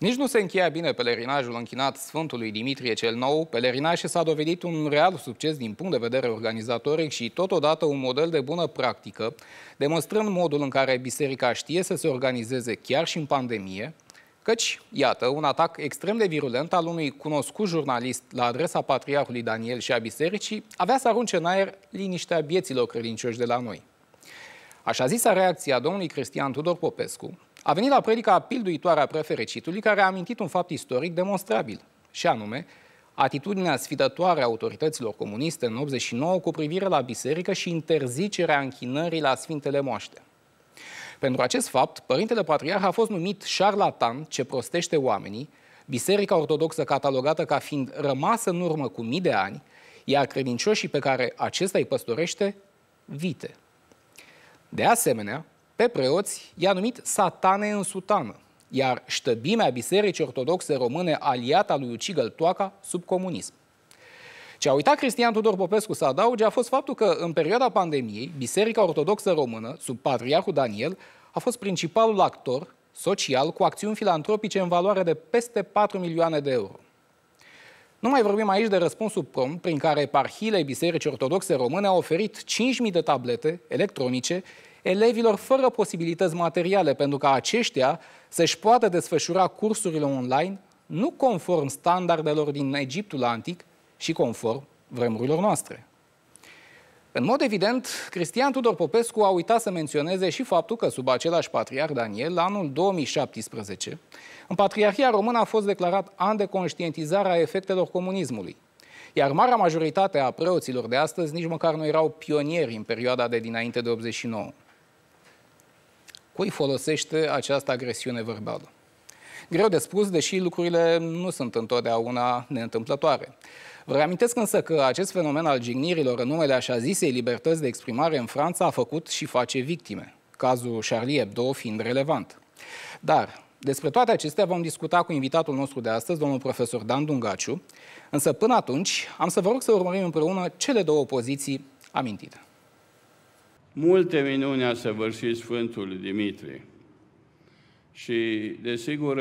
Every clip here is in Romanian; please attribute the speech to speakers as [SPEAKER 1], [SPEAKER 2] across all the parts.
[SPEAKER 1] Nici nu se încheia bine pelerinajul închinat Sfântului Dimitrie cel Nou, pelerinaj ce s-a dovedit un real succes din punct de vedere organizatoric și totodată un model de bună practică, demonstrând modul în care biserica știe să se organizeze chiar și în pandemie, căci, iată, un atac extrem de virulent al unui cunoscut jurnalist la adresa Patriarhului Daniel și a bisericii avea să arunce în aer liniștea vieților credincioși de la noi. Așa zisa reacția domnului Cristian Tudor Popescu a venit la predica pilduitoare a preferecitului, care a amintit un fapt istoric demonstrabil, și anume atitudinea sfidătoare a autorităților comuniste în 89 cu privire la biserică și interzicerea închinării la Sfintele Moaște. Pentru acest fapt, Părintele Patriarh a fost numit șarlatan ce prostește oamenii, Biserica Ortodoxă catalogată ca fiind rămasă în urmă cu mii de ani, iar credincioșii pe care acesta îi păstorește, vite. De asemenea, pe preoți i-a numit satane în sutană, iar ștăbimea Bisericii Ortodoxe Române aliata lui Ucigăl Toaca sub comunism. Ce a uitat Cristian Tudor Popescu să adauge a fost faptul că, în perioada pandemiei, Biserica Ortodoxă Română, sub Patriarhul Daniel, a fost principalul actor social cu acțiuni filantropice în valoare de peste 4 milioane de euro. Nu mai vorbim aici de răspunsul prompt prin care eparhiile Bisericii Ortodoxe Române au oferit 5.000 de tablete electronice elevilor fără posibilități materiale, pentru ca aceștia să-și poată desfășura cursurile online, nu conform standardelor din Egiptul antic și conform vremurilor noastre. În mod evident, Cristian Tudor Popescu a uitat să menționeze și faptul că sub același Patriarh Daniel, la anul 2017, în Patriarhia Română a fost declarat an de conștientizare a efectelor comunismului, iar marea majoritate a preoților de astăzi nici măcar nu erau pionieri în perioada de dinainte de 89. Cui folosește această agresiune verbală? Greu de spus, deși lucrurile nu sunt întotdeauna neîntâmplătoare. Vă reamintesc însă că acest fenomen al jignirilor în numele așa zisei libertăți de exprimare în Franța a făcut și face victime, cazul Charlie Hebdo fiind relevant. Dar despre toate acestea vom discuta cu invitatul nostru de astăzi, domnul profesor Dan Dungaciu, însă până atunci am să vă rog să urmărim împreună cele două poziții amintite.
[SPEAKER 2] Multe minuni a săvârșit Sfântul Dimitrie și, desigur,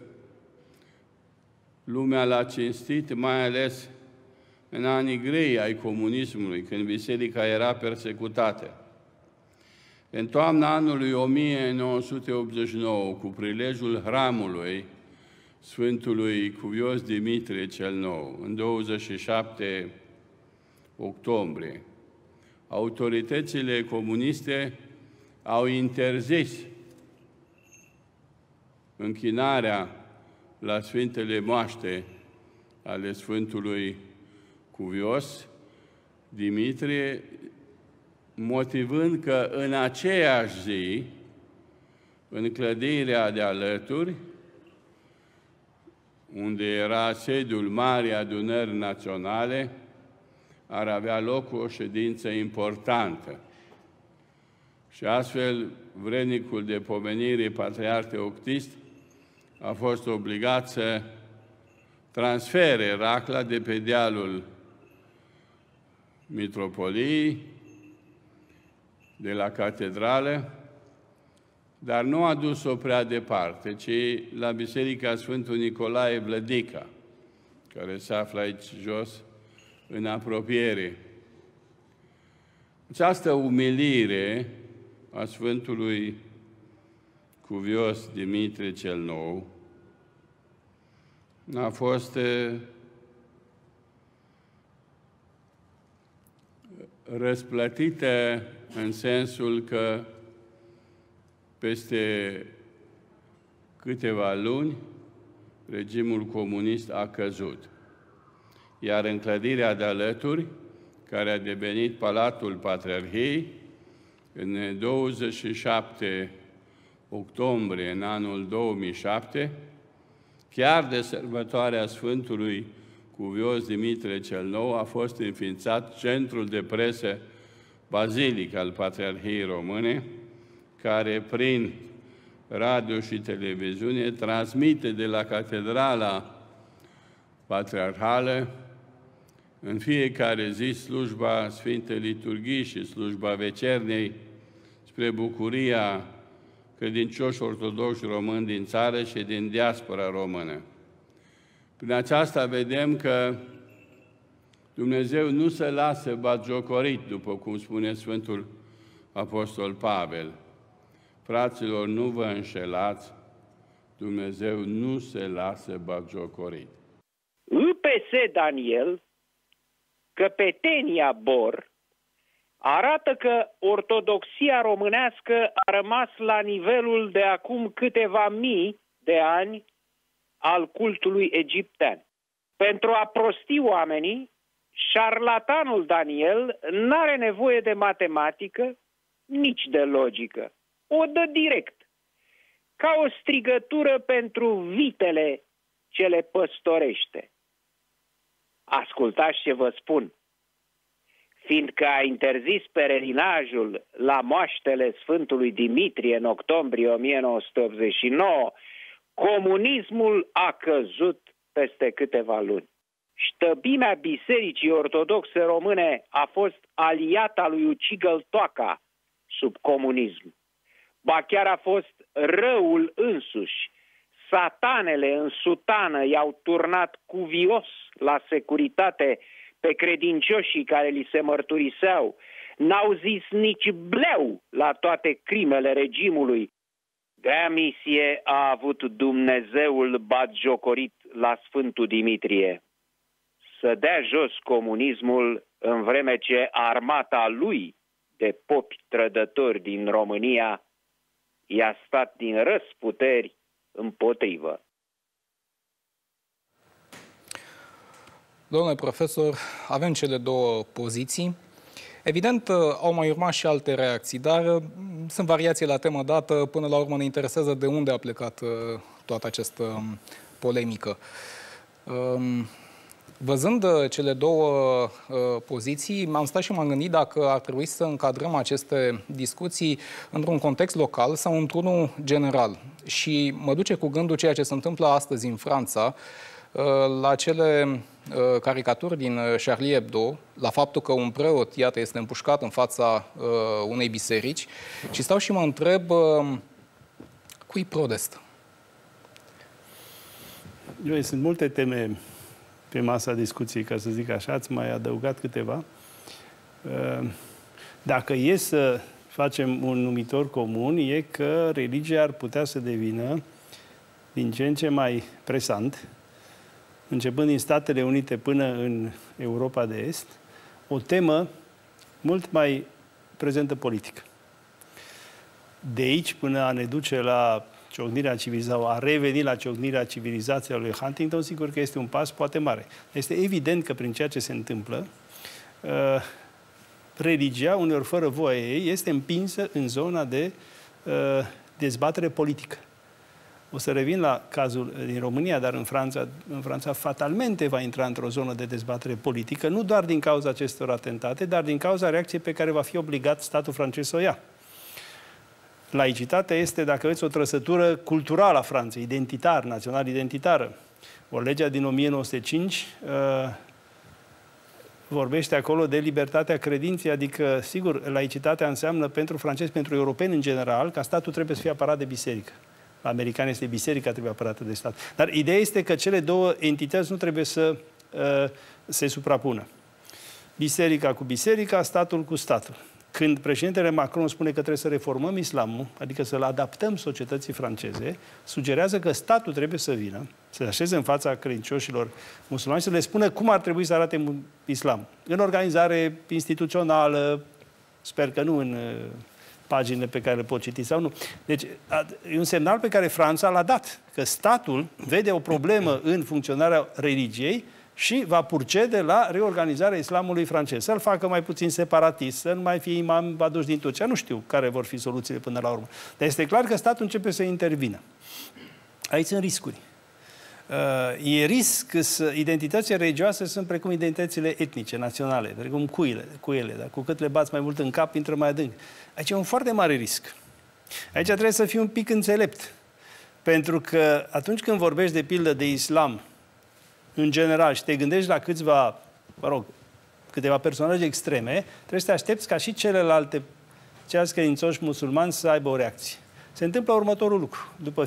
[SPEAKER 2] lumea l-a cinstit, mai ales în anii grei ai comunismului, când biserica era persecutată. În toamna anului 1989, cu prilejul hramului Sfântului Cuvios Dimitrie cel Nou, în 27 octombrie, autoritățile comuniste au interzis închinarea la Sfintele Moaște ale Sfântului Cuvios Dimitrie, motivând că în aceeași zi, în clădirea de alături, unde era sediul Marii Adunări Naționale, ar avea loc o ședință importantă. Și astfel, vrednicul de pomenire, Patriarh Teoctist, a fost obligat să transfere racla de pe dealul mitropoliei, de la catedrală, dar nu a dus-o prea departe, ci la Biserica Sfântul Nicolae Vlădica, care se află aici jos, în apropiere. Această umilire a Sfântului Cuvios Dimitrie cel Nou a fost răsplătită în sensul că peste câteva luni regimul comunist a căzut. Iar în clădirea de alături, care a devenit Palatul Patriarhiei, în 27 octombrie, în anul 2007, chiar de sărbătoarea Sfântului Cuvios Dimitrie cel Nou, a fost înființat Centrul de Presă Bazilic al Patriarhiei Române, care prin radio și televiziune transmite de la Catedrala Patriarhală în fiecare zi slujba Sfintei Liturghii și slujba Vecernei spre bucuria credincioși ortodoxi români din țară și din diaspora română. Prin aceasta vedem că Dumnezeu nu se lasă batjocorit, după cum spune Sfântul Apostol Pavel. Fraților, nu vă înșelați, Dumnezeu nu se lasă batjocorit.
[SPEAKER 3] UPS Daniel, Căpetenia Bor, arată că ortodoxia românească a rămas la nivelul de acum câteva mii de ani al cultului egiptean. Pentru a prosti oamenii, șarlatanul Daniel n-are nevoie de matematică, nici de logică. O dă direct, ca o strigătură pentru vitele ce le păstorește. Ascultați ce vă spun. Fiindcă a interzis pelerinajul la moaștele Sfântului Dimitrie în octombrie 1989, comunismul a căzut peste câteva luni. Ștăbimea Bisericii Ortodoxe Române a fost aliata lui Ucigăl Toaca sub comunism. Ba chiar a fost răul însuși. Satanele în sutană i-au turnat cuvios la securitate pe credincioșii care li se mărturiseau. N-au zis nici bleu la toate crimele regimului. De-aia misie a avut Dumnezeul batjocorit la Sfântul Dimitrie. Să dea jos comunismul în vreme ce armata lui de popi trădători din România i-a stat din răsputeri împotrivă.
[SPEAKER 1] Domnule profesor, avem cele două poziții. Evident, au mai urmat și alte reacții, dar sunt variații la temă dată. Până la urmă ne interesează de unde a plecat toată această polemică. Văzând cele două poziții, m-am stat și m-am gândit dacă ar trebui să încadrăm aceste discuții într-un context local sau într-unul general. Și mă duce cu gândul ceea ce se întâmplă astăzi în Franța, la cele caricaturi din Charlie Hebdo, la faptul că un preot, iată, este împușcat în fața unei biserici și stau și mă întreb cui prodest?
[SPEAKER 4] Sunt multe teme pe masa discuției, ca să zic așa, ați mai adăugat câteva. Dacă e să facem un numitor comun, e că religia ar putea să devină din ce în ce mai presant, începând din Statele Unite până în Europa de Est, o temă mult mai prezentă politică. De aici până a ne duce la ciocnirea civilizației, a reveni la ciocnirea civilizației lui Huntington, sigur că este un pas poate mare. Este evident că prin ceea ce se întâmplă, religia, uneori fără voia ei, este împinsă în zona de dezbatere politică. O să revin la cazul din România, dar în Franța fatalmente va intra într-o zonă de dezbatere politică, nu doar din cauza acestor atentate, dar din cauza reacției pe care va fi obligat statul francez să o ia. Laicitatea este, dacă veți, o trăsătură culturală a Franței, identitar, național-identitară. O legea din 1905 vorbește acolo de libertatea credinței, adică, sigur, laicitatea înseamnă pentru francezi, pentru europeni în general, că statul trebuie să fie apărat de biserică. La americani este biserica trebuie apărată de stat. Dar ideea este că cele două entități nu trebuie să se suprapună. Biserica cu biserica, statul cu statul. Când președintele Macron spune că trebuie să reformăm islamul, adică să-l adaptăm societății franceze, sugerează că statul trebuie să vină, să se așeze în fața credincioșilor musulmani, să le spună cum ar trebui să arate islam. În organizare instituțională, sper că nu în paginile pe care le pot citi sau nu. Deci, e un semnal pe care Franța l-a dat, că statul vede o problemă în funcționarea religiei și va purcede la reorganizarea islamului francez. Să-l facă mai puțin separatist, să nu mai fie imam aduși din Turcia. Nu știu care vor fi soluțiile până la urmă. Dar este clar că statul începe să intervină. Aici sunt riscuri. E risc să identitățile religioase sunt precum identitățile etnice, naționale, precum cuiele. Dar cu cât le bați mai mult în cap, intră mai adânc. Aici e un foarte mare risc. Aici trebuie să fii un pic înțelept. Pentru că atunci când vorbești de pildă de islam, în general, și te gândești la câteva personaje extreme, trebuie să te aștepți ca și ceilalți credințoși musulmani să aibă o reacție. se întâmplă următorul lucru.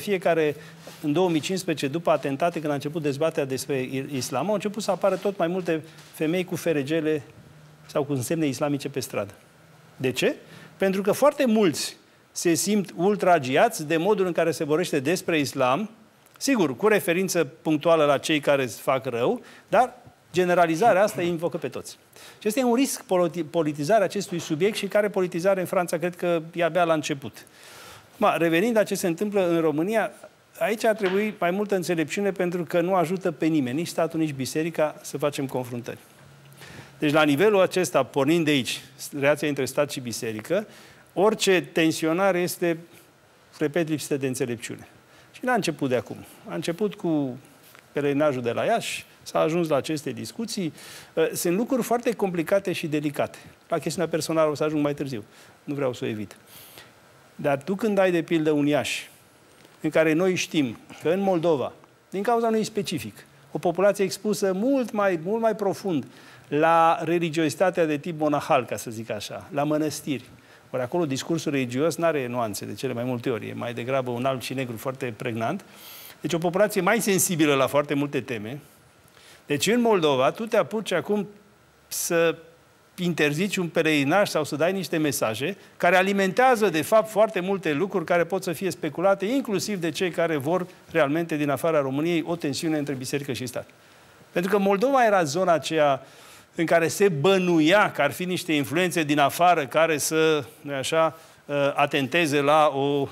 [SPEAKER 4] În 2015, după atentate, când a început dezbaterea despre islam, au început să apară tot mai multe femei cu feregele sau cu însemne islamice pe stradă. De ce? Pentru că foarte mulți se simt ultragiați de modul în care se vorbește despre islam, sigur, cu referință punctuală la cei care fac rău, dar generalizarea asta îi invocă pe toți. Și este un risc, politizarea acestui subiect, și care politizare în Franța cred că e abia la început. Revenind la ce se întâmplă în România, aici ar trebui mai multă înțelepciune, pentru că nu ajută pe nimeni, nici statul, nici biserica, să facem confruntări. Deci, la nivelul acesta, pornind de aici, relația între stat și biserică, orice tensionare este, repet, lipsită de înțelepciune. Și n-a început de acum. A început cu pelerinajul de la Iași, s-a ajuns la aceste discuții. Sunt lucruri foarte complicate și delicate. La chestiunea personală o să ajung mai târziu. Nu vreau să o evit. Dar tu, când ai, de pildă, un Iași, în care noi știm că în Moldova, din cauza unui specific, o populație expusă mult mai profund la religiozitatea de tip monahal, ca să zic așa, la mănăstiri. Ori acolo discursul religios nu are nuanțe de cele mai multe ori, e mai degrabă un alb și negru foarte pregnant. Deci o populație mai sensibilă la foarte multe teme. Deci în Moldova tu te apuci acum să interzici un pelerinaj sau să dai niște mesaje care alimentează, de fapt, foarte multe lucruri care pot să fie speculate, inclusiv de cei care vor realmente din afara României o tensiune între biserică și stat. Pentru că Moldova era zona aceea în care se bănuia că ar fi niște influențe din afară care să, nu-i așa, atenteze la o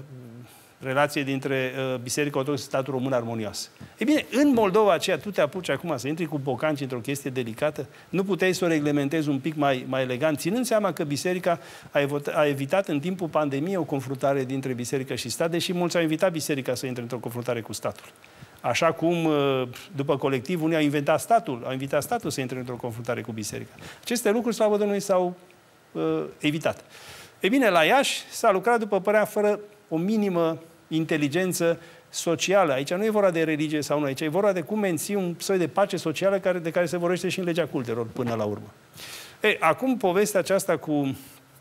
[SPEAKER 4] relație dintre Biserica Ortodoxă și statul român armonioasă. Ei bine, în Moldova aceea, tu te apuci acum să intri cu bocanci într-o chestie delicată, nu puteai să o reglementezi un pic mai elegant, ținând seama că Biserica a evitat în timpul pandemiei o confruntare dintre Biserică și stat, deși mulți au invitat Biserica să intre într-o confruntare cu statul. Așa cum, după colectiv, unii au invitat statul să intre într-o confruntare cu biserica. Aceste lucruri, slavă Domnului, s-au evitat. Ei bine, la Iași s-a lucrat, după părerea, fără o minimă inteligență socială. Aici nu e vorba de religie sau nu, aici e vorba de cum menții un soi de pace socială de care se vorbește și în legea cultelor până la urmă. Acum, povestea aceasta cu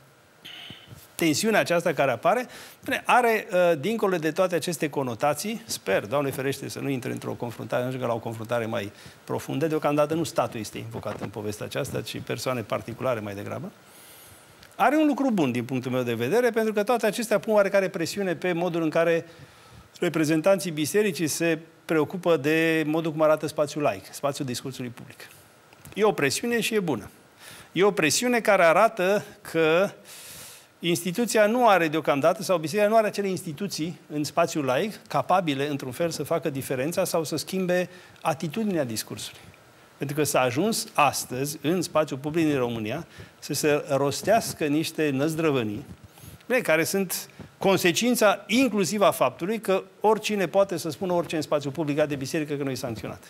[SPEAKER 4] tensiunea aceasta care apare, are, dincolo de toate aceste conotații, sper, Doamne ferește, să nu intre într-o confruntare, nu știu că la o confruntare mai profundă, deocamdată nu statul este invocat în povestea aceasta, ci persoane particulare mai degrabă, are un lucru bun din punctul meu de vedere, pentru că toate acestea pun oarecare presiune pe modul în care reprezentanții bisericii se preocupă de modul cum arată spațiul laic, spațiul discursului public. E o presiune și e bună. E o presiune care arată că instituția nu are deocamdată, sau biserica nu are acele instituții în spațiul laic capabile, într-un fel, să facă diferența sau să schimbe atitudinea discursului. Pentru că s-a ajuns astăzi, în spațiul public din România, să se rostească niște năzdrăvănii, care sunt consecința inclusiv a faptului că oricine poate să spună orice în spațiul public de biserică, că nu e sancționat.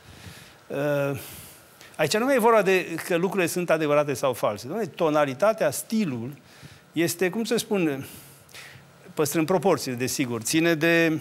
[SPEAKER 4] Aici nu e vorba de că lucrurile sunt adevărate sau false. Tonalitatea, stilul, este, cum să spun, păstrând proporții, desigur, ține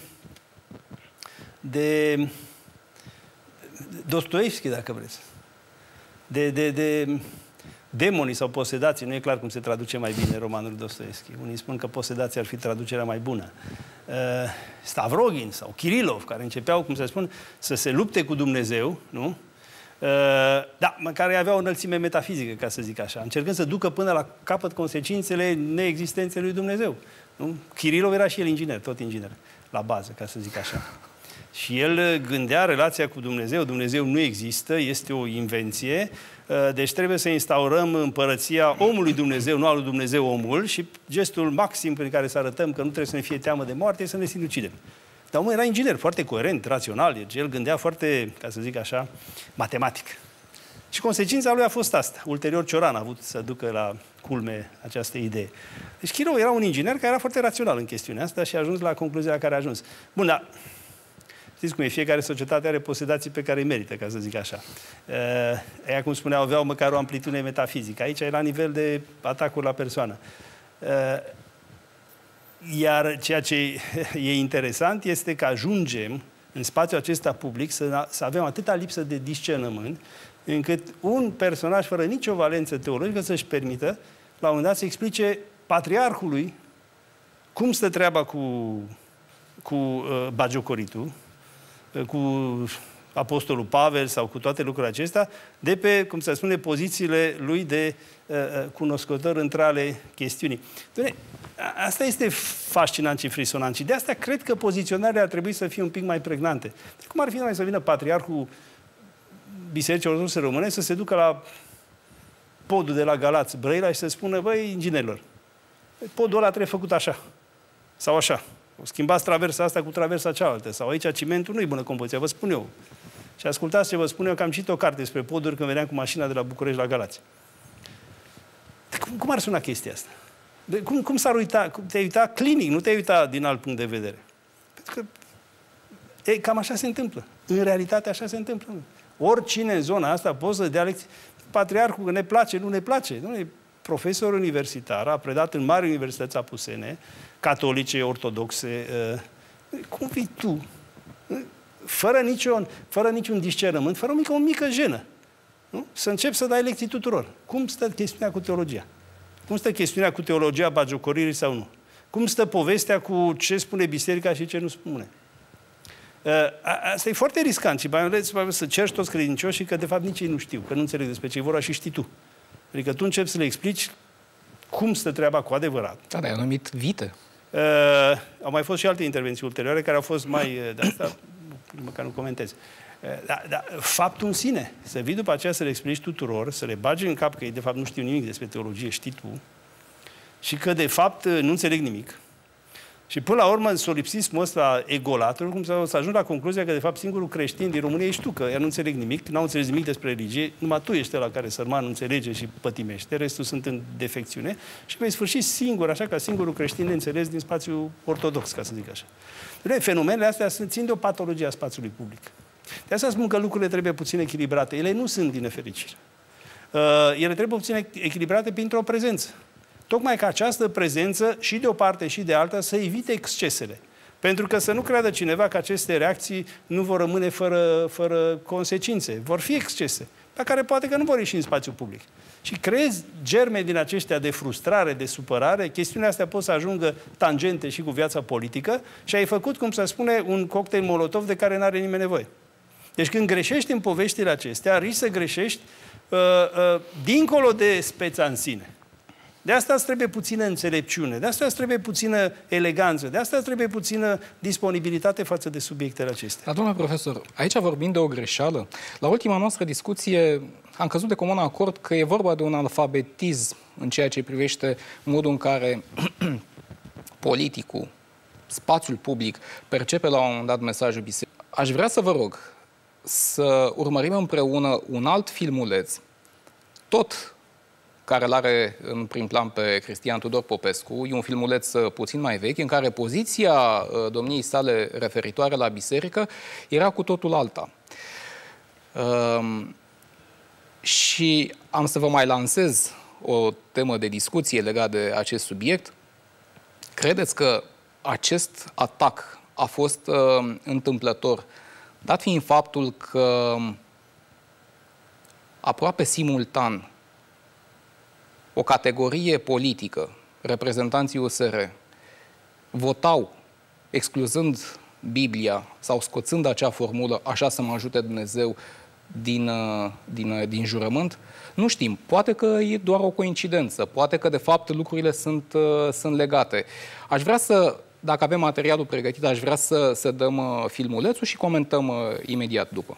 [SPEAKER 4] de Dostoevski, dacă vreți. De demonii sau posedații. Nu e clar cum se traduce mai bine romanul Dostoevski. Unii spun că posedația ar fi traducerea mai bună. Stavrogin sau Kirilov, care începeau, cum să spun, să se lupte cu Dumnezeu, nu? Da, care avea o înălțime metafizică, ca să zic așa, încercând să ducă până la capăt consecințele neexistenței lui Dumnezeu. Nu? Kirilov era și el inginer, tot inginer, la bază, ca să zic așa. Și el gândea relația cu Dumnezeu. Dumnezeu nu există, este o invenție, deci trebuie să instaurăm împărăția omului Dumnezeu, nu al lui Dumnezeu omul, și gestul maxim prin care să arătăm că nu trebuie să ne fie teamă de moarte este să ne sinucidem. Dar omul era inginer, foarte coerent, rațional, el gândea foarte, ca să zic așa, matematic. Și consecința lui a fost asta. Ulterior Cioran a avut să ducă la culme această idee. Deci Kirilov era un inginer care era foarte rațional în chestiunea asta și a ajuns la concluzia la care a ajuns. Bun, dar știți cum e, fiecare societate are posedații pe care îi merită, ca să zic așa. Ea, cum spuneau, aveau măcar o amplitudine metafizică. Aici e la nivel de atacuri la persoană. Iar ceea ce e interesant este că ajungem în spațiul acesta public să avem atâta lipsă de discernământ, încât un personaj fără nicio valență teologică să-și permită, la un moment dat, să explice patriarhului cum stă treaba cu bagiocoritul, cu Apostolul Pavel sau cu toate lucrurile acestea, de pe, cum se spune, pozițiile lui de cunoscător între ale chestiunii. Asta este fascinant și frisonant și de asta cred că poziționarea ar trebui să fie un pic mai pregnante. Cum ar fi mai să vină patriarhul Bisericii Ortodoxe Române să se ducă la podul de la Galați, Brăila, și să spună, băi, inginerilor, podul ăla trebuie făcut așa sau așa. O schimbați traversa asta cu traversa cealaltă. Sau aici cimentul nu-i bună compoziție, vă spun eu. Și ascultați ce vă spun eu, că am citit o carte despre poduri când veneam cu mașina de la București la Galați. Cum ar suna chestia asta? Cum s-ar uita? Te-ai uita clinic, nu te-ai uita din alt punct de vedere. Pentru că cam așa se întâmplă. În realitate așa se întâmplă. Oricine în zona asta poate să dea lecții. Patriarhul, că ne place, nu ne place. Nu e profesor universitar, a predat în mari universități apusene, catolice, ortodoxe. Cum vii tu? Fără niciun discernământ, fără o mică jenă. Nu? Să începi să dai lecții tuturor. Cum stă chestiunea cu teologia? Cum stă chestiunea cu teologia bagiocoririi sau nu? Cum stă povestea cu ce spune biserica și ce nu spune? Asta e foarte riscant și mai ales să cerci toți credincioșii că de fapt nici ei nu știu, că nu înțeleg despre ce e vorba și știi tu. Adică tu începi să le explici cum stă treaba cu adevărat.
[SPEAKER 1] Da, dar i-a numit vite.
[SPEAKER 4] Au mai fost și alte intervenții ulterioare care au fost mai... de asta, măcar nu comentez. Dar faptul în sine, să vii după aceea să le explici tuturor, să le bagi în cap că ei de fapt nu știu nimic despre teologie, știi tu, și că de fapt nu înțeleg nimic. Și până la urmă, în solipsismul ăsta egolator, cum să ajung la concluzia că de fapt singurul creștin din România ești tu, că ea nu înțeleg nimic, n-au înțeles nimic despre religie, numai tu ești ăla care sărman înțelege și pătimește, restul sunt în defecțiune și vei sfârși singur, așa ca singurul creștin neînțeles din spațiul ortodox, ca să zic așa. Fenomenele astea țin de o patologie a spațiului public. De asta spun că lucrurile trebuie puțin echilibrate. Ele nu sunt din nefericire. Ele trebuie puțin echilibrate printr-o prezență. Tocmai ca această prezență, și de o parte și de alta, să evite excesele. Pentru că să nu creadă cineva că aceste reacții nu vor rămâne fără consecințe. Vor fi excese, pe care poate că nu vor ieși în spațiul public. Și creezi germe din aceștia de frustrare, de supărare, chestiunea astea pot să ajungă tangente și cu viața politică și ai făcut, cum se spune, un cocktail molotov de care n-are nimeni nevoie. Deci când greșești în poveștile acestea, risci să greșești dincolo de speța în sine. De asta îți trebuie puțină înțelepciune, de asta îți trebuie puțină eleganță, de asta îți trebuie puțină disponibilitate față de subiectele acestea.
[SPEAKER 1] Dar, domnule profesor, aici vorbim de o greșeală. La ultima noastră discuție am căzut de comun acord că e vorba de un alfabetism în ceea ce privește modul în care politicul, spațiul public, percepe la un moment dat mesajul bisericii. Aș vrea să vă rog să urmărim împreună un alt filmuleț, tot care îl are în prim plan pe Cristian Tudor Popescu. E un filmuleț puțin mai vechi, în care poziția domniei sale referitoare la biserică era cu totul alta. Și am să vă mai lansez o temă de discuție legată de acest subiect. Credeți că acest atac a fost întâmplător, dat fiind faptul că aproape simultan o categorie politică, reprezentanții USR, votau excluzând Biblia sau scoțând acea formulă, așa să mă ajute Dumnezeu, din jurământ? Nu știm. Poate că e doar o coincidență. Poate că, de fapt, lucrurile sunt legate. Aș vrea să, dacă avem materialul pregătit, aș vrea să dăm filmulețul și comentăm imediat după.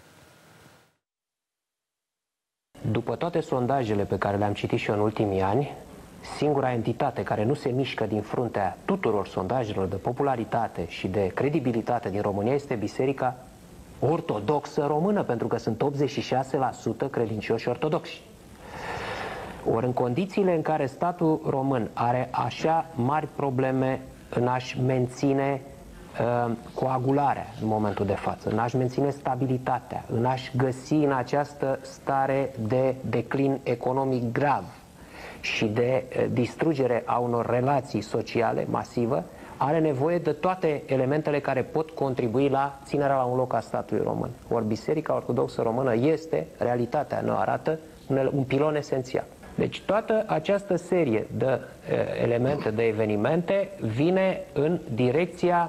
[SPEAKER 5] După toate sondajele pe care le-am citit și eu în ultimii ani, singura entitate care nu se mișcă din fruntea tuturor sondajelor de popularitate și de credibilitate din România este Biserica Ortodoxă Română, pentru că sunt 86% credincioși ortodoxi. Ori în condițiile în care statul român are așa mari probleme în a-și menține coagularea în momentul de față, în a-și menține stabilitatea, în a-și găsi în această stare de declin economic grav și de distrugere a unor relații sociale masivă, are nevoie de toate elementele care pot contribui la ținerea la un loc a statului român. Ori Biserica Ortodoxă Română este, realitatea ne arată, un pilon esențial. Deci toată această serie de elemente, de evenimente, vine în direcția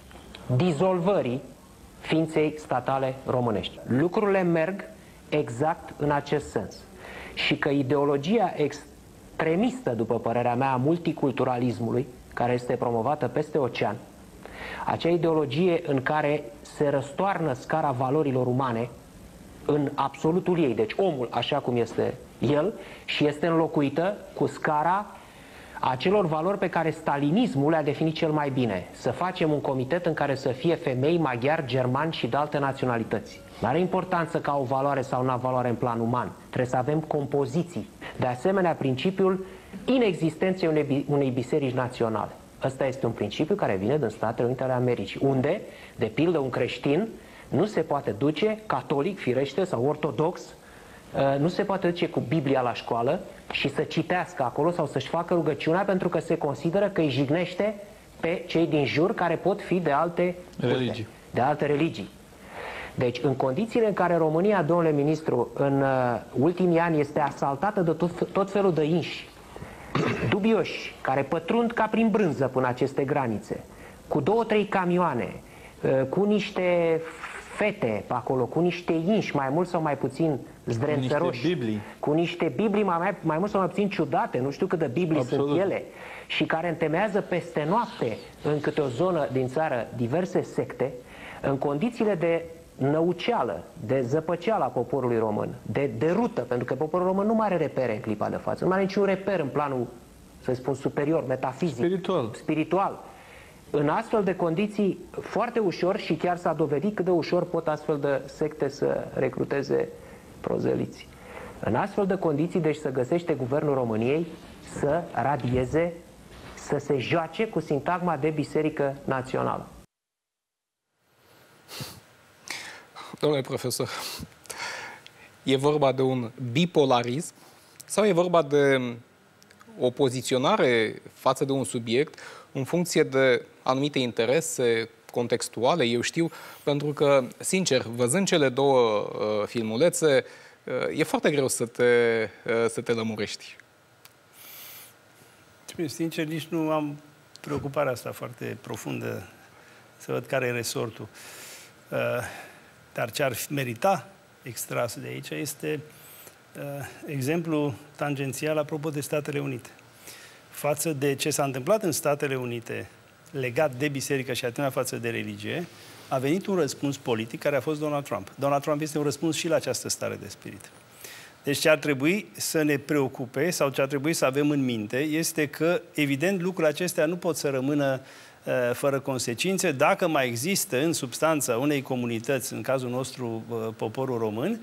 [SPEAKER 5] dizolvării ființei statale românești. Lucrurile merg exact în acest sens. Și că ideologia extremistă, după părerea mea, a multiculturalismului, care este promovată peste ocean, acea ideologie în care se răstoarnă scara valorilor umane în absolutul ei, deci omul așa cum este el, și este înlocuită cu scara acelor valori pe care stalinismul le-a definit cel mai bine. Să facem un comitet în care să fie femei, maghiari, germani și de alte naționalități. Nu are importanță ca o valoare sau nu valoare în plan uman. Trebuie să avem compoziții. De asemenea, principiul inexistenței unei biserici naționale. Ăsta este un principiu care vine din Statele Unite ale Americii, unde, de pildă, un creștin nu se poate duce, catolic, firește, sau ortodox, nu se poate duce cu Biblia la școală și să citească acolo sau să-și facă rugăciunea, pentru că se consideră că îi jignește pe cei din jur care pot fi de alte religii. Deci, în condițiile în care România, domnule ministru, în ultimii ani este asaltată de tot felul de inși dubioși, care pătrund ca prin brânză până aceste granițe, cu 2-3 camioane, cu niște fete pe acolo, cu niște inși, mai mult sau mai puțin zdrențăroși, cu niște Biblii mai mult sau mai puțin ciudate, nu știu cât de Biblii sunt ele, și care întemeiază peste noapte în câte o zonă din țară diverse secte, în condițiile de năuceală, de zăpăceală a poporului român, de derută, pentru că poporul român nu mai are repere în clipa de față, nu mai are niciun reper în planul, să spun, superior, metafizic, spiritual. În astfel de condiții, foarte ușor, și chiar s-a dovedit cât de ușor pot astfel de secte să recruteze prozeliți. În astfel de condiții, deci, să găsește Guvernul României să radieze, să se joace cu sintagma de biserică națională.
[SPEAKER 1] Domnule profesor, e vorba de un bipolarism sau e vorba de o poziționare față de un subiect în funcție de anumite interese contextuale, eu știu, pentru că, sincer, văzând cele două filmulețe, e foarte greu să te lămurești.
[SPEAKER 4] Sincer, nici nu am preocuparea asta foarte profundă să văd care e resortul. Dar ce ar merita extras de aici este exemplu tangențial apropo de Statele Unite. Față de ce s-a întâmplat în Statele Unite legat de biserică și atitudinea față de religie, a venit un răspuns politic care a fost Donald Trump. Donald Trump este un răspuns și la această stare de spirit. Deci ce ar trebui să ne preocupe sau ce ar trebui să avem în minte este că, evident, lucrurile acestea nu pot să rămână fără consecințe dacă mai există în substanța unei comunități, în cazul nostru poporul român,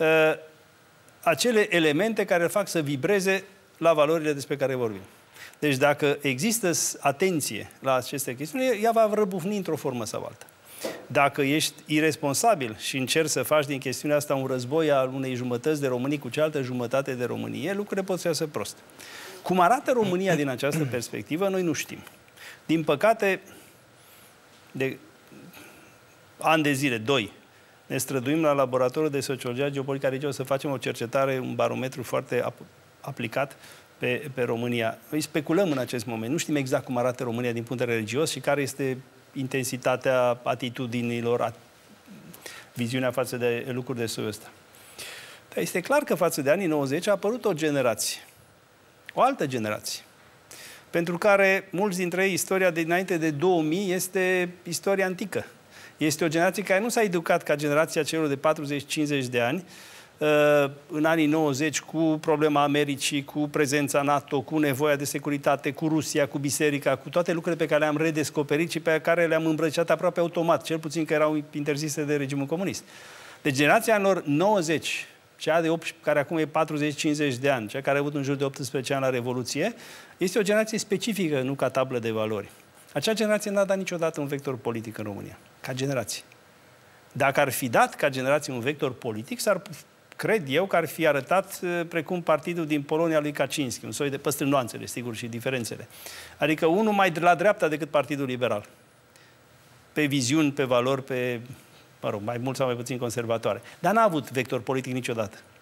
[SPEAKER 4] acele elemente care îl fac să vibreze la valorile despre care vorbim. Deci dacă există atenție la aceste chestiuni, ea va răbufni într-o formă sau alta. Dacă ești irresponsabil și încerci să faci din chestiunea asta un război al unei jumătăți de Românie cu cealaltă jumătate de Românie, lucrurile pot să iasă prost. Cum arată România din această perspectivă, noi nu știm. Din păcate, de ani de zile, 2, ne străduim la laboratorul de sociologie geopolitică religios să facem o cercetare, un barometru foarte aplicat pe România. Noi speculăm în acest moment. Nu știm exact cum arată România din punct de vedere religios și care este intensitatea atitudinilor, viziunea față de lucruri de soiul ăsta. Dar este clar că față de anii 90 a apărut o generație, o altă generație, pentru care mulți dintre ei, istoria de dinainte de 2000 este istoria antică. Este o generație care nu s-a educat ca generația celor de 40-50 de ani, în anii 90, cu problema Americii, cu prezența NATO, cu nevoia de securitate, cu Rusia, cu biserica, cu toate lucrurile pe care le-am redescoperit și pe care le-am îmbrăciat aproape automat, cel puțin că erau interzise de regimul comunist. Deci generația anilor 90, cea de 8, care acum e 40-50 de ani, cea care a avut în jur de 18 ani la Revoluție, este o generație specifică, nu ca tablă de valori. Acea generație n-a dat niciodată un vector politic în România, ca generație. Dacă ar fi dat ca generație un vector politic, cred eu că ar fi arătat precum partidul din Polonia lui Kaczynski, un soi de păstrând nuanțele, sigur, și diferențele. Adică unul mai la dreapta decât Partidul Liberal. Pe viziuni, pe valori, pe, mă rog, mai mult sau mai puțin conservatoare. Dar n-a avut vector politic niciodată.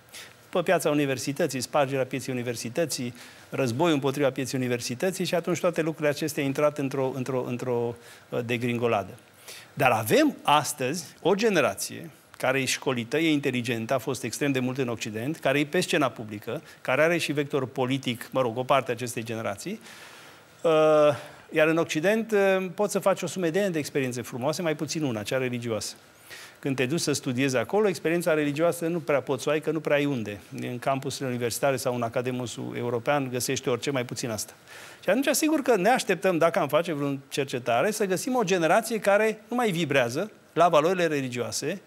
[SPEAKER 4] După piața universității, spargerea pieței universității, războiul împotriva pieței universității și atunci toate lucrurile acestea au intrat într-o degringoladă. Dar avem astăzi o generație care e școlită, e inteligentă, a fost extrem de mult în Occident, care e pe scena publică, care are și vector politic, mă rog, o parte a acestei generații, iar în Occident poți să faci o sumedenie de experiențe frumoase, mai puțin una, cea religioasă. Când te duci să studiezi acolo, experiența religioasă nu prea poți să o ai, că nu prea ai unde. În campusurile universitare sau în Academusul European găsești orice, mai puțin asta. Și atunci, sigur că ne așteptăm, dacă am face vreun cercetare, să găsim o generație care nu mai vibrează la valorile religioase,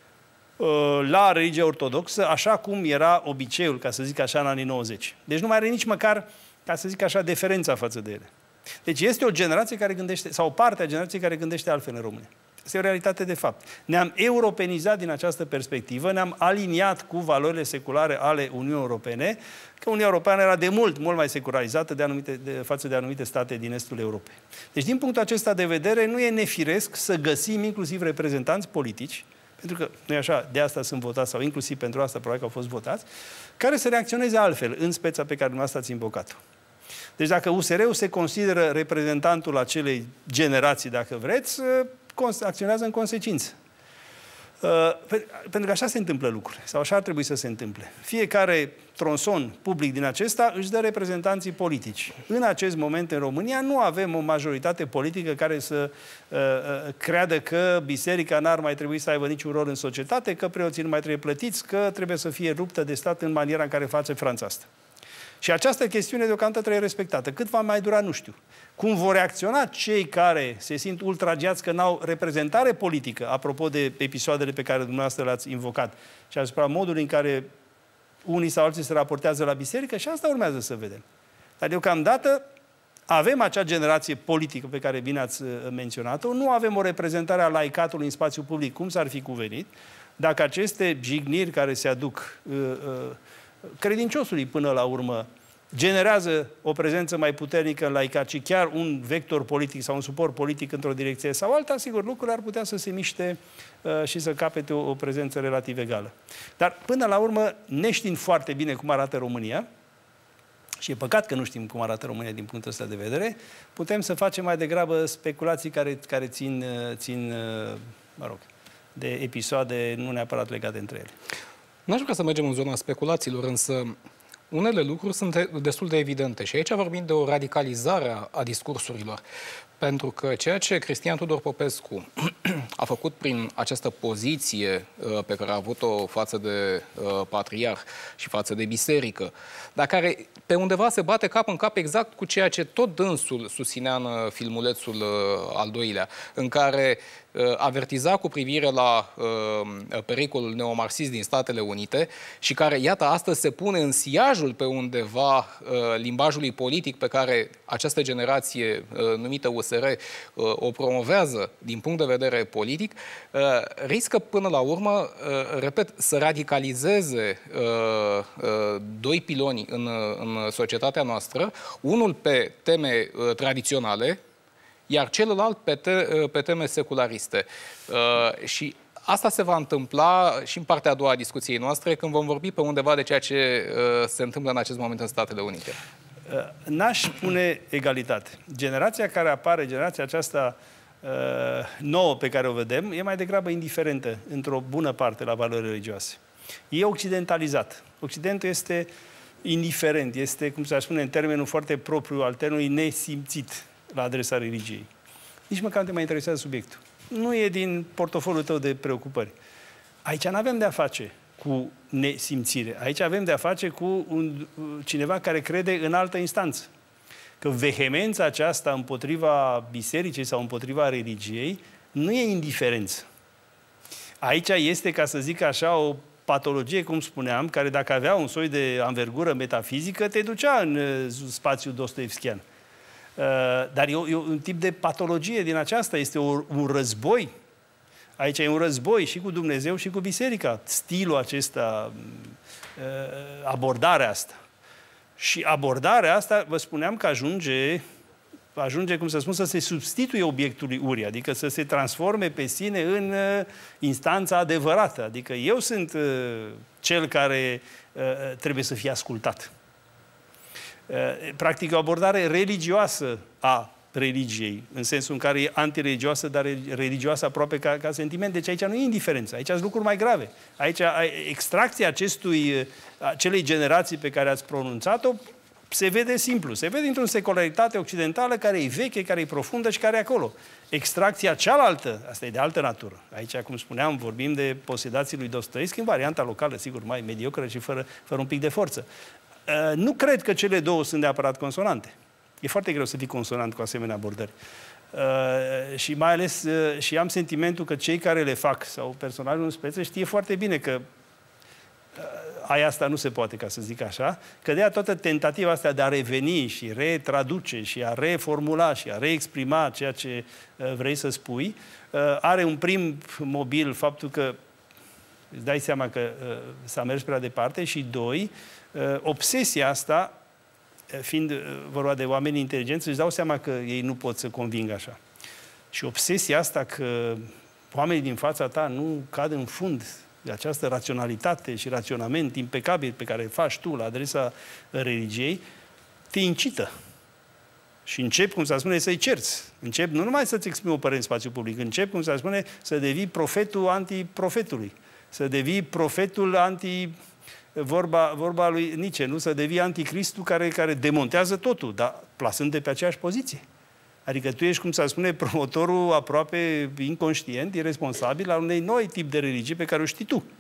[SPEAKER 4] la religia ortodoxă, așa cum era obiceiul, ca să zic așa, în anii 90. Deci nu mai are nici măcar, ca să zic așa, deferența față de ele. Deci este o generație care gândește, sau o parte a generației care gândește altfel în România. Este o realitate de fapt. Ne-am europenizat din această perspectivă, ne-am aliniat cu valorile seculare ale Uniunii Europene, că Uniunea Europeană era de mult mai secularizată față de anumite state din estul Europei. Deci, din punctul acesta de vedere, nu e nefiresc să găsim inclusiv reprezentanți politici, pentru că, nu e așa, de asta sunt votați, sau inclusiv pentru asta probabil că au fost votați, care să reacționeze altfel în speța pe care dumneavoastră ați invocat-o. Deci dacă USR-ul se consideră reprezentantul acelei generații, dacă vreți, acționează în consecință. Pentru că așa se întâmplă lucrurile, sau așa ar trebui să se întâmple. Fiecare tronson public din acesta își dă reprezentanții politici. În acest moment, în România, nu avem o majoritate politică care să creadă că biserica n-ar mai trebui să aibă niciun rol în societate, că preoții nu mai trebuie plătiți, că trebuie să fie ruptă de stat în maniera în care face Franța asta. Și această chestiune deocamdată trebuie respectată. Cât va mai dura, nu știu. Cum vor reacționa cei care se simt ultragiați că n-au reprezentare politică, apropo de episoadele pe care dumneavoastră le-ați invocat, și asupra modului în care unii sau alții se raportează la biserică, și asta urmează să vedem. Dar deocamdată avem acea generație politică pe care bine ați menționat-o, nu avem o reprezentare a laicatului în spațiu public, cum s-ar fi cuvenit, dacă aceste jigniri care se aduc credinciosului până la urmă generează o prezență mai puternică în laicat și chiar un vector politic sau un suport politic într-o direcție sau alta, sigur, lucrurile ar putea să se miște și să capete o prezență relativ egală. Dar, până la urmă, neștiind foarte bine cum arată România, și e păcat că nu știm cum arată România din punctul ăsta de vedere, putem să facem mai degrabă speculații care țin, mă rog, de episoade nu neapărat legate între ele.
[SPEAKER 1] N-aș vrea să mergem în zona speculațiilor, însă unele lucruri sunt destul de evidente și aici vorbim de o radicalizare a discursurilor. Pentru că ceea ce Cristian Tudor Popescu a făcut prin această poziție pe care a avut-o față de patriarh și față de biserică, dar care pe undeva se bate cap în cap exact cu ceea ce tot dânsul susținea în filmulețul al doilea, în care avertiza cu privire la pericolul neomarxist din Statele Unite și care, iată, astăzi se pune în siajul pe undeva limbajului politic pe care această generație numită USR o promovează din punct de vedere politic, riscă până la urmă, repet, să radicalizeze doi piloni în societatea noastră, unul pe teme tradiționale, iar celălalt pe teme seculariste. Și asta se va întâmpla și în partea a doua a discuției noastre, când vom vorbi pe undeva de ceea ce se întâmplă în acest moment în Statele Unite.
[SPEAKER 4] N-aș pune egalitate. Generația care apare, generația aceasta nouă pe care o vedem, e mai degrabă indiferentă într-o bună parte la valori religioase. E occidentalizat. Occidentul este indiferent, este, cum se spune în termenul foarte propriu al termenului, nesimțit la adresa religiei. Nici măcar nu te mai interesează subiectul. Nu e din portofoliul tău de preocupări. Aici nu avem de-a face cu nesimțire. Aici avem de-a face cu cineva care crede în altă instanță. Că vehemența aceasta împotriva bisericii sau împotriva religiei nu e indiferență. Aici este, ca să zic așa, o patologie, cum spuneam, care dacă avea un soi de anvergură metafizică, te ducea în spațiul dostoevskian. Dar e un tip de patologie din aceasta. Este un război. Aici e un război și cu Dumnezeu și cu biserica. Stilul acesta, abordarea asta. Și abordarea asta, vă spuneam că ajunge ajunge, cum să spun, să se substituie obiectului urii, adică să se transforme pe sine în instanța adevărată. Adică eu sunt cel care trebuie să fie ascultat. Practic, o abordare religioasă a religiei, în sensul în care e antireligioasă, dar religioasă aproape ca sentiment. Deci aici nu e indiferență, aici sunt lucruri mai grave. Aici extracția acelei generații pe care ați pronunțat-o se vede simplu. Se vede într-o secularitate occidentală care e veche, care e profundă și care e acolo. Extracția cealaltă, asta e de altă natură. Aici, cum spuneam, vorbim de posedații lui Dostoevski în varianta locală, sigur, mai mediocră și fără un pic de forță. Nu cred că cele două sunt neapărat consonante. E foarte greu să fii consonant cu asemenea abordări. Și mai ales, și am sentimentul că cei care le fac, sau personajul în speță, știe foarte bine că asta nu se poate, ca să zic așa, că de-aia toată tentativa asta de a reveni și retraduce și a reformula și a reexprima ceea ce vrei să spui, are un prim mobil faptul că îți dai seama că s-a mers prea departe și doi, obsesia asta, fiind vorba de oameni inteligenți, își dau seama că ei nu pot să convingă așa. Și obsesia asta că oamenii din fața ta nu cad în fund de această raționalitate și raționament impecabil pe care îl faci tu la adresa religiei, te incită. Și începi, cum se spune, să-i cerți. Începi nu numai să-ți exprimi o părere în spațiu public, începi, cum se spune, să devii profetul antiprofetului. Să devii profetul anti... Vorba lui Nietzsche, nu? Să devii anticristul care demontează totul, dar plasându-te pe aceeași poziție. Adică tu ești, cum se spune, promotorul aproape inconștient, irresponsabil al unei noi tip de religie pe care o știi tu.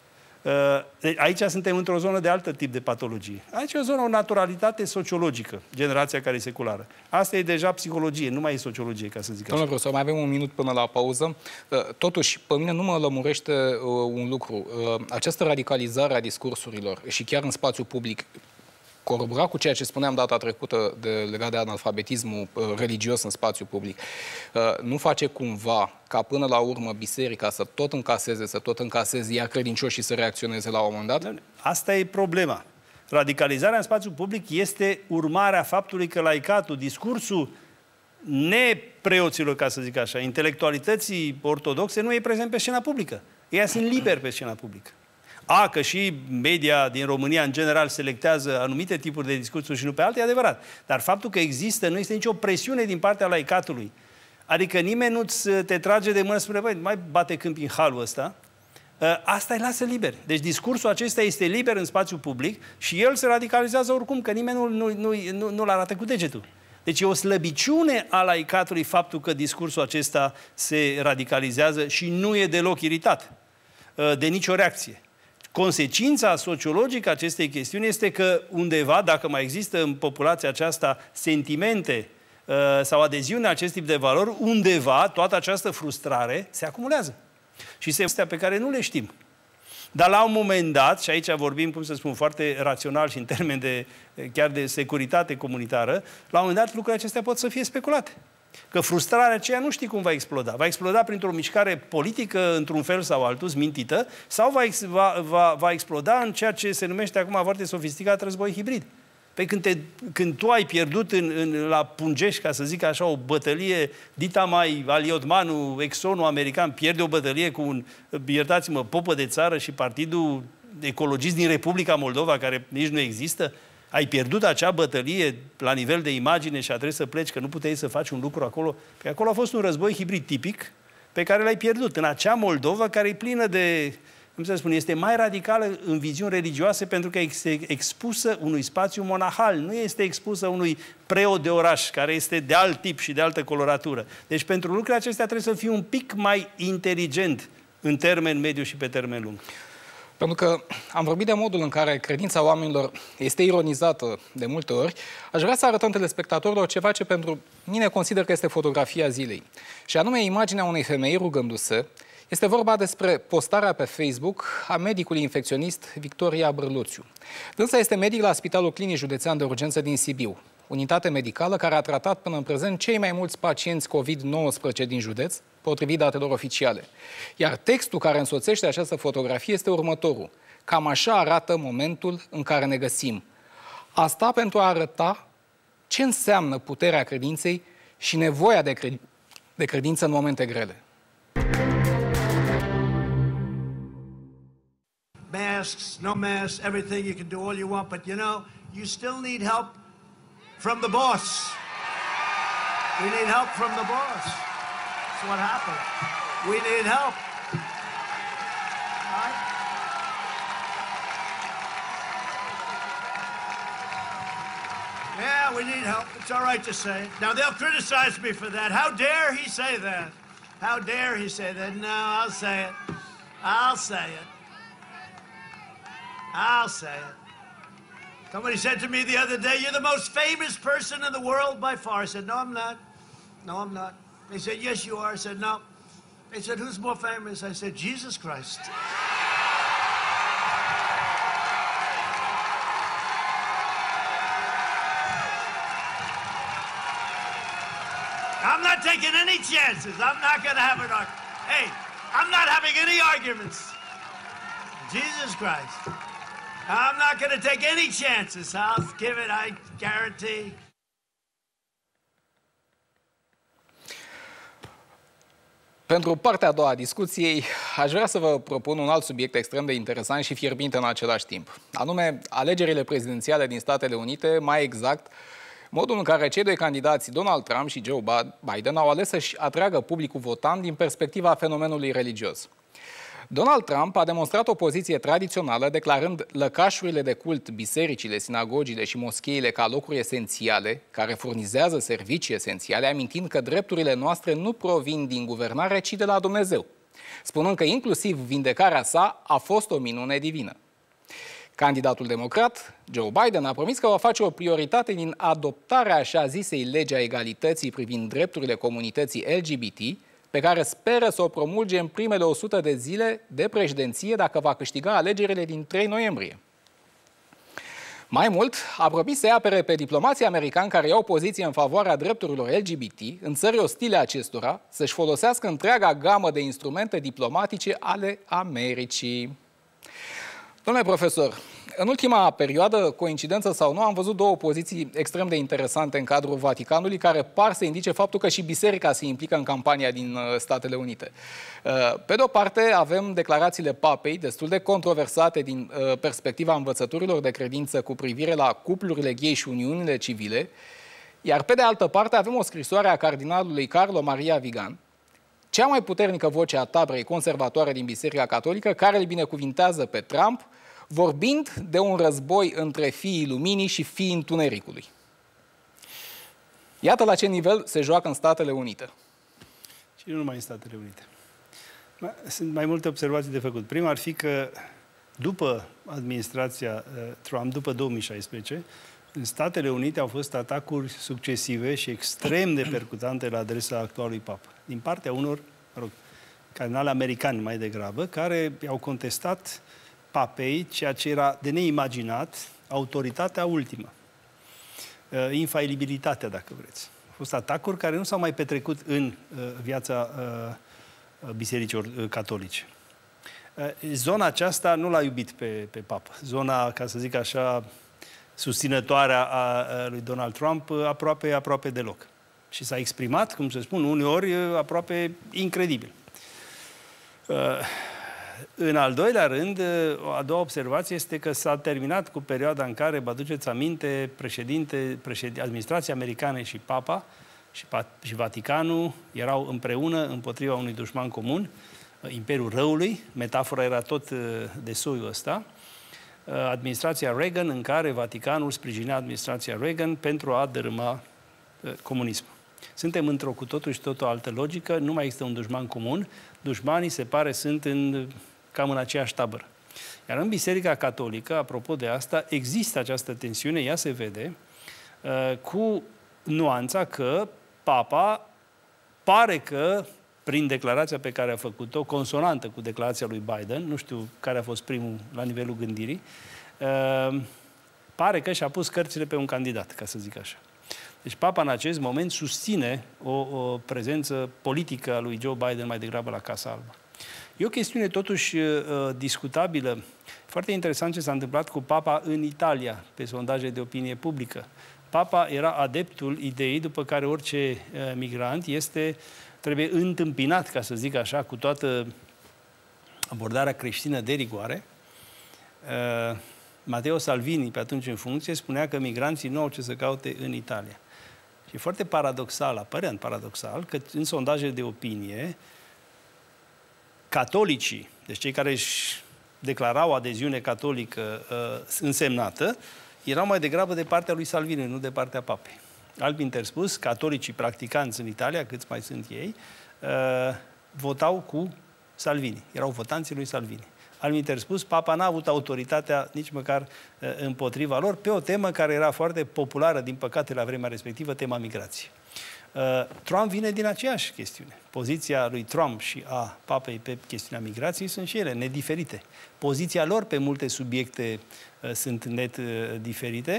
[SPEAKER 4] Aici suntem într-o zonă de altă tip de patologie. Aici e o zonă, o naturalitate sociologică, generația care e seculară. Asta e deja psihologie, nu mai e sociologie, ca să zic așa.
[SPEAKER 1] Domnule profesor, mai avem un minut până la pauză. Totuși, pe mine nu mă lămurește un lucru. Această radicalizare a discursurilor și chiar în spațiu public, corobora cu ceea ce spuneam data trecută legat de analfabetismul religios în spațiu public, nu face cumva ca până la urmă biserica să tot încaseze, iar credincioșii să reacționeze la un moment dat?
[SPEAKER 4] Asta e problema. Radicalizarea în spațiu public este urmarea faptului că laicatul, discursul nepreoților, ca să zic așa, intelectualității ortodoxe nu e prezent pe scena publică. Ei sunt liberi pe scena publică. Că și media din România, în general, selectează anumite tipuri de discursuri și nu pe alte, e adevărat. Dar faptul că nu este nicio presiune din partea laicatului, adică nimeni nu-ți te trage de mână spre, băi, mai bate câmpii în halul ăsta, asta îi lasă liber. Deci discursul acesta este liber în spațiu public și el se radicalizează oricum, că nimeni nu-l arată cu degetul. Deci e o slăbiciune a laicatului faptul că discursul acesta se radicalizează și nu e deloc iritat de nicio reacție. Consecința sociologică a acestei chestiuni este că undeva, dacă mai există în populația aceasta sentimente sau adeziune la acest tip de valori, undeva toată această frustrare se acumulează. Și se astea pe care nu le știm. Dar la un moment dat, și aici vorbim, cum să spun, foarte rațional și în termen chiar de securitate comunitară, la un moment dat lucrurile acestea pot să fie speculate. Că frustrarea aceea nu știi cum va exploda. Va exploda printr-o mișcare politică, într-un fel sau altul, mintită, sau va exploda în ceea ce se numește acum foarte sofisticat război hibrid. Păi când tu ai pierdut la Pungești, ca să zic așa, o bătălie, dita mai aliotmanul, exonul american, pierde o bătălie cu un, iertați-mă, popă de țară și Partidul Ecologist din Republica Moldova, care nici nu există, ai pierdut acea bătălie la nivel de imagine și trebuie să pleci, că nu puteai să faci un lucru acolo. Că acolo a fost un război hibrid tipic pe care l-ai pierdut. În acea Moldova care e plină de, cum să spun, este mai radicală în viziuni religioase pentru că este expusă unui spațiu monahal, nu este expusă unui preot de oraș care este de alt tip și de altă coloratură. Deci pentru lucrurile acestea trebuie să fii un pic mai inteligent în termen mediu și pe termen lung.
[SPEAKER 1] Pentru că am vorbit de modul în care credința oamenilor este ironizată de multe ori, aș vrea să arătăm telespectatorilor ceva ce pentru mine consider că este fotografia zilei. Și anume imaginea unei femei rugându-se. Este vorba despre postarea pe Facebook a medicului infecționist Victoria Brăluțiu. Dânsa este medic la Spitalul Clinic Județean de Urgență din Sibiu, unitate medicală care a tratat până în prezent cei mai mulți pacienți COVID-19 din județ, potrivit datelor oficiale. Iar textul care însoțește această fotografie este următorul. Cam așa arată momentul în care ne găsim. Asta pentru a arăta Ce înseamnă puterea credinței și nevoia de credință în momente grele?
[SPEAKER 6] Masks, no masks, everything, you can do all you want, but you know, you still need help from the boss. We need help from the boss. That's what happened. We need help. Right? Yeah, we need help. It's all right to say it. Now, they'll criticize me for that. How dare he say that? How dare he say that? No, I'll say it. I'll say it. I'll say it. Somebody said to me the other day, "You're the most famous person in the world by far." I said, "No, I'm not. No, I'm not." They said, "Yes, you are." I said, "No." They said, "Who's more famous?" I said, "Jesus Christ." I'm not taking any chances. I'm not going to have an argument. Hey, I'm not having any arguments. Jesus Christ. I'm not going to take any chances. I'll give it, I guarantee.
[SPEAKER 1] Pentru partea a doua a discuției, aș vrea să vă propun un alt subiect extrem de interesant și fierbinte în același timp. Anume, alegerile prezidențiale din Statele Unite, mai exact, modul în care cei doi candidați, Donald Trump și Joe Biden, au ales să-și atragă publicul votant din perspectiva fenomenului religios. Donald Trump a demonstrat o poziție tradițională, declarând lăcașurile de cult, bisericile, sinagogile și moscheile ca locuri esențiale, care furnizează servicii esențiale, amintind că drepturile noastre nu provin din guvernare, ci de la Dumnezeu, spunând că inclusiv vindecarea sa a fost o minune divină. Candidatul democrat, Joe Biden, a promis că va face o prioritate din adoptarea așa zisei legi a egalității privind drepturile comunității LGBT, pe care speră să o promulge în primele 100 de zile de președinție dacă va câștiga alegerile din 3 noiembrie. Mai mult, a promis să-i apere pe diplomații americani care iau poziție în favoarea drepturilor LGBT în țări ostile acestora să-și folosească întreaga gamă de instrumente diplomatice ale Americii. Domnule profesor, în ultima perioadă, coincidență sau nu, am văzut două poziții extrem de interesante în cadrul Vaticanului, care par să indice faptul că și biserica se implică în campania din Statele Unite. Pe de o parte, avem declarațiile papei, destul de controversate din perspectiva învățăturilor de credință cu privire la cuplurile gay și uniunile civile, iar pe de altă parte avem o scrisoare a cardinalului Carlo Maria Vigan, cea mai puternică voce a taberei conservatoare din Biserica Catolică, care îl binecuvintează pe Trump, vorbind de un război între fiii luminii și fiii întunericului. Iată la ce nivel se joacă în Statele Unite.
[SPEAKER 4] Și nu numai în Statele Unite. Sunt mai multe observații de făcut. Prima ar fi că după administrația Trump, după 2016, în Statele Unite au fost atacuri succesive și extrem de percutante la adresa actualului papă. Din partea unor, cardinali americani mai degrabă, care i-au contestat papei ceea ce era de neimaginat, autoritatea ultimă. Infailibilitatea, dacă vreți. Au fost atacuri care nu s-au mai petrecut în viața bisericilor catolice. Zona aceasta nu l-a iubit pe papă. Zona, ca să zic așa, susținătoarea a lui Donald Trump aproape deloc. Și s-a exprimat, cum se spun, uneori aproape incredibil. În al doilea rând, a doua observație este că s-a terminat cu perioada în care, vă aduceți aminte, administrația americană și Papa și Vaticanul erau împreună împotriva unui dușman comun, Imperiul Răului, metafora era tot de soiul ăsta, administrația Reagan, în care Vaticanul sprijinea administrația Reagan pentru a dărâma comunismul. Suntem într-o cu totul și totul altă logică, nu mai există un dușman comun, dușmanii se pare sunt cam în aceeași tabără. Iar în Biserica Catolică, apropo de asta, există această tensiune, ea se vede, cu nuanța că Papa pare că, prin declarația pe care a făcut-o, consonantă cu declarația lui Biden, nu știu care a fost primul la nivelul gândirii, pare că și-a pus cărțile pe un candidat, ca să zic așa. Deci Papa în acest moment susține o prezență politică a lui Joe Biden mai degrabă la Casa Albă. E o chestiune totuși discutabilă. Foarte interesant ce s-a întâmplat cu Papa în Italia, pe sondaje de opinie publică. Papa era adeptul ideii după care orice migrant trebuie întâmpinat, ca să zic așa, cu toată abordarea creștină de rigoare. Matteo Salvini, pe atunci în funcție, spunea că migranții nu au ce să caute în Italia. Și e foarte paradoxal, apărând paradoxal, că în sondaje de opinie, catolicii, deci cei care își declarau adeziune catolică însemnată, erau mai degrabă de partea lui Salvini, nu de partea papei. Altminteri spus, catolicii practicanți în Italia, câți mai sunt ei, votau cu Salvini. Erau votanții lui Salvini. Altminteri spus, papa n-a avut autoritatea nici măcar împotriva lor pe o temă care era foarte populară, din păcate, la vremea respectivă, tema migrației. Trump vine din aceeași chestiune. Poziția lui Trump și a papei pe chestiunea migrației sunt și ele nediferite. Poziția lor pe multe subiecte sunt net diferite.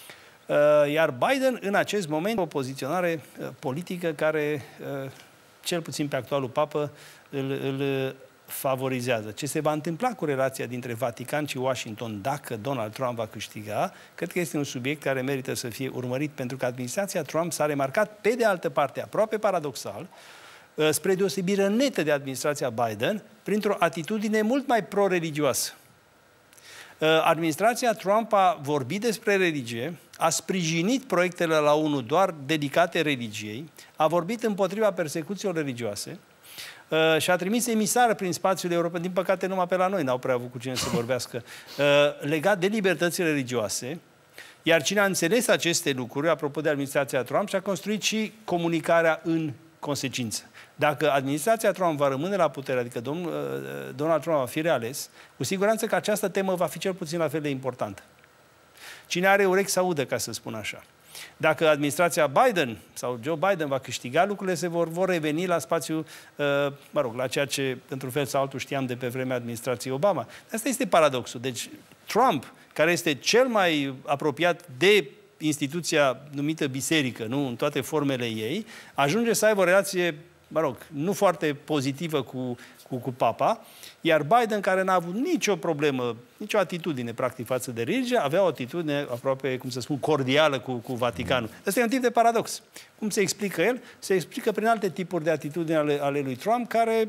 [SPEAKER 4] Iar Biden, în acest moment, o poziționare politică care, cel puțin pe actualul papă, îl favorizează. Ce se va întâmpla cu relația dintre Vatican și Washington dacă Donald Trump va câștiga, cred că este un subiect care merită să fie urmărit, pentru că administrația Trump s-a remarcat, pe de altă parte, aproape paradoxal, spre deosebire netă de administrația Biden, printr-o atitudine mult mai pro-religioasă. Administrația Trump a vorbit despre religie, a sprijinit proiectele la ONU doar dedicate religiei, a vorbit împotriva persecuțiilor religioase, și a trimis emisară prin spațiul european, din păcate numai pe la noi n-au prea avut cu cine să vorbească, legat de libertățile religioase, iar cine a înțeles aceste lucruri, apropo de administrația Trump, și-a construit și comunicarea în consecință. Dacă administrația Trump va rămâne la putere, adică Donald Trump va fi reales, cu siguranță că această temă va fi cel puțin la fel de importantă. Cine are urechi să audă, ca să spun așa. Dacă administrația Biden sau Joe Biden va câștiga, lucrurile se vor reveni la spațiu, la ceea ce, într-un fel sau altul, știam de pe vremea administrației Obama. Asta este paradoxul. Deci, Trump, care este cel mai apropiat de instituția numită biserică, nu, în toate formele ei, ajunge să aibă o relație, nu foarte pozitivă cu papa, iar Biden, care n-a avut nicio problemă, nicio atitudine, practic, față de religie, avea o atitudine aproape, cum să spun, cordială cu Vaticanul. Asta e un tip de paradox. Cum se explică el? Se explică prin alte tipuri de atitudini ale lui Trump, care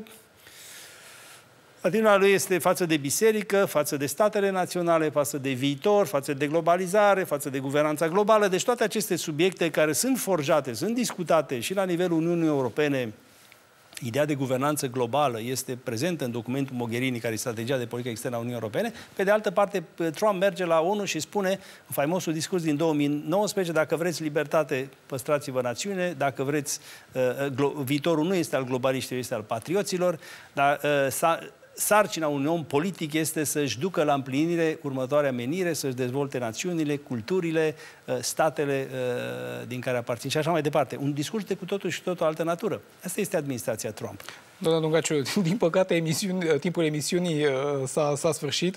[SPEAKER 4] atitudinea lui este față de biserică, față de statele naționale, față de viitor, față de globalizare, față de guvernanța globală. Deci toate aceste subiecte care sunt forjate, sunt discutate și la nivelul Uniunii Europene. Ideea de guvernanță globală este prezentă în documentul Mogherini, care e strategia de politică externă a Uniunii Europene. Pe de altă parte, Trump merge la ONU și spune, în faimosul discurs din 2019, dacă vreți libertate, păstrați-vă națiune, dacă vreți, viitorul nu este al globaliștilor, este al patrioților, dar sarcina unui om politic este să-și ducă la împlinire următoarea menire, să-și dezvolte națiunile, culturile, statele din care aparțin și așa mai departe. Un discurs de cu totul și totul altă natură. Asta este administrația Trump.
[SPEAKER 1] Doamna Dungaciu, din păcate timpul emisiunii s-a sfârșit.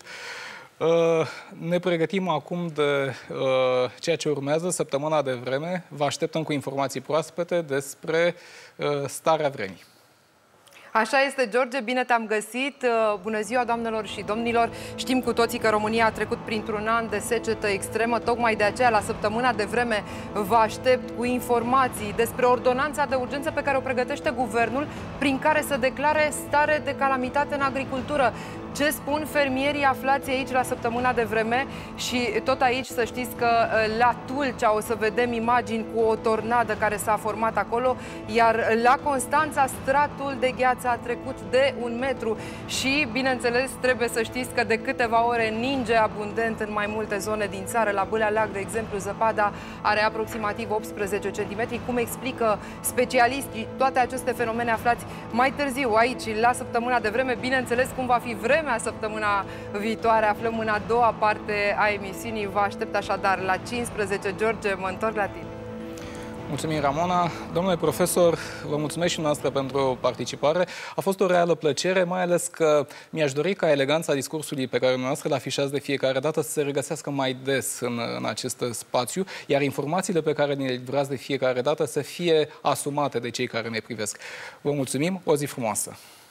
[SPEAKER 1] Ne pregătim acum de ceea ce urmează, săptămâna de vreme. Vă așteptăm cu informații proaspete despre starea vremii.
[SPEAKER 7] Așa este, George, bine te-am găsit. Bună ziua, doamnelor și domnilor. Știm cu toții că România a trecut printr-un an de secetă extremă. Tocmai de aceea, la săptămâna de vreme, vă aștept cu informații despre ordonanța de urgență pe care o pregătește guvernul, prin care să declare stare de calamitate în agricultură. Ce spun fermierii aflați aici la săptămâna de vreme? Și tot aici să știți că la Tulcea o să vedem imagini cu o tornadă care s-a format acolo, iar la Constanța stratul de gheață a trecut de 1 metru și, bineînțeles, trebuie să știți că de câteva ore ninge abundent în mai multe zone din țară. La Bâlea Leac, de exemplu, zăpada are aproximativ 18 cm. Cum explică specialiștii toate aceste fenomene aflați mai târziu aici, la săptămâna de vreme, bineînțeles, cum va vremea săptămâna viitoare, aflăm în a doua parte a emisiunii. Vă aștept așadar la 15. George, mă întorc la tine.
[SPEAKER 1] Mulțumim, Ramona. Domnule profesor, vă mulțumesc și noastră pentru participare. A fost o reală plăcere, mai ales că mi-aș dori ca eleganța discursului pe care noastră îl afișați de fiecare dată să se regăsească mai des în acest spațiu, iar informațiile pe care ne le livrați de fiecare dată să fie asumate de cei care ne privesc. Vă mulțumim, o zi frumoasă!